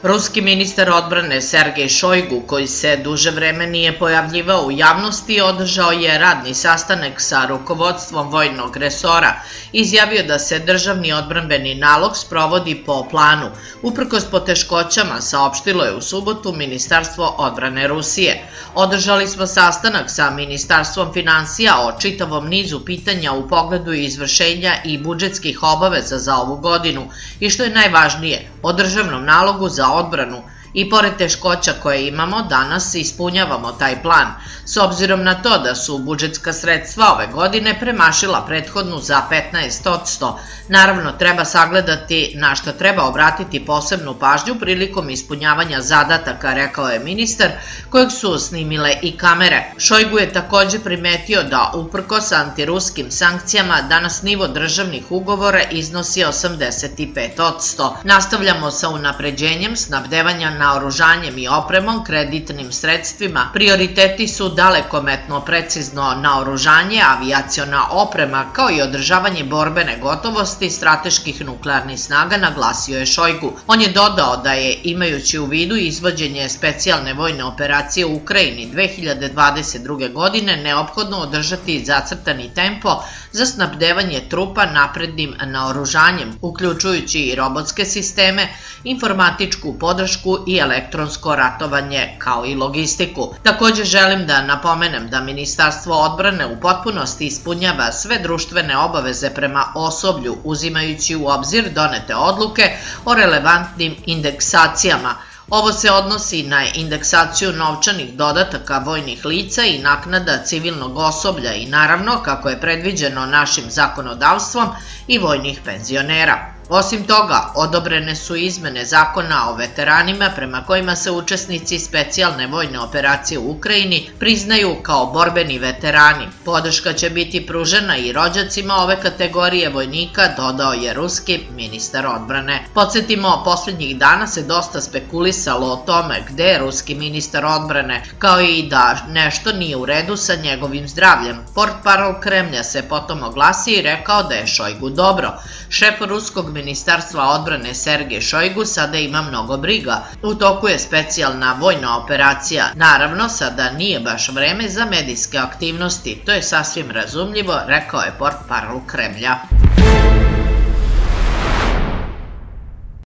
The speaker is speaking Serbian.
Ruski ministar odbrane Sergej Šojgu, koji se duže vreme nije pojavljivao u javnosti, održao je radni sastanak sa rukovodstvom vojnog resora. Izjavio da se državni odbrambeni nalog sprovodi po planu. Uprkos poteškoćama, saopštilo je u subotu Ministarstvo odbrane Rusije. Održali smo sastanak sa Ministarstvom finansija o čitavom nizu pitanja u pogledu izvršenja i budžetskih obaveza za ovu godinu i, što je najvažnije, o državnom nalogu za odbranu. I pored teškoća koje imamo, danas ispunjavamo taj plan. S obzirom na to da su budžetska sredstva ove godine premašila prethodnu za 15%, naravno treba sagledati na što treba obratiti posebnu pažnju prilikom ispunjavanja zadataka, rekao je ministar, kojeg su snimile i kamere. Šojgu je takođe primetio da uprkos antiruskim sankcijama danas nivo državnih ugovora iznosi 85%. Nastavljamo sa unapređenjem snabdevanja naoružanjem i opremom, kreditnim sredstvima. Prioriteti su dalekometno precizno naoružanje, avijaciona oprema, kao i održavanje borbene gotovosti strateških nuklearnih snaga, naglasio je Šojgu. On je dodao da je, imajući u vidu izvođenje specijalne vojne operacije u Ukrajini 2022. godine, neophodno održati zacrtani tempo za snabdevanje trupa naprednim naoružanjem, uključujući i robotske sisteme, informatičku podršku i elektronsko ratovanje, kao i logistiku. Takođe želim da napomenem da Ministarstvo odbrane u potpunosti ispunjava sve društvene obaveze prema osoblju, uzimajući u obzir donete odluke o relevantnim indeksacijama. Ovo se odnosi na indeksaciju novčanih dodataka vojnih lica i naknada civilnog osoblja i, naravno, kako je predviđeno našim zakonodavstvom, i vojnih penzionera. Osim toga, odobrene su izmene zakona o veteranima prema kojima se učesnici specijalne vojne operacije u Ukrajini priznaju kao borbeni veterani. Podrška će biti pružena i rođacima ove kategorije vojnika, dodao je ruski ministar odbrane. Podsjetimo, poslednjih dana se dosta spekulisalo o tome gde je ruski ministar odbrane, kao i da nešto nije u redu sa njegovim zdravljem. Portparol Kremlja se potom oglasio i rekao da je Šojgu dobro. Šef ruskog Ministarstva odbrane Sergej Šojgu sada ima mnogo briga. U toku je specijalna vojna operacija. Naravno, sada nije baš vreme za medijske aktivnosti. To je sasvim razumljivo, rekao je portparol Kremlja.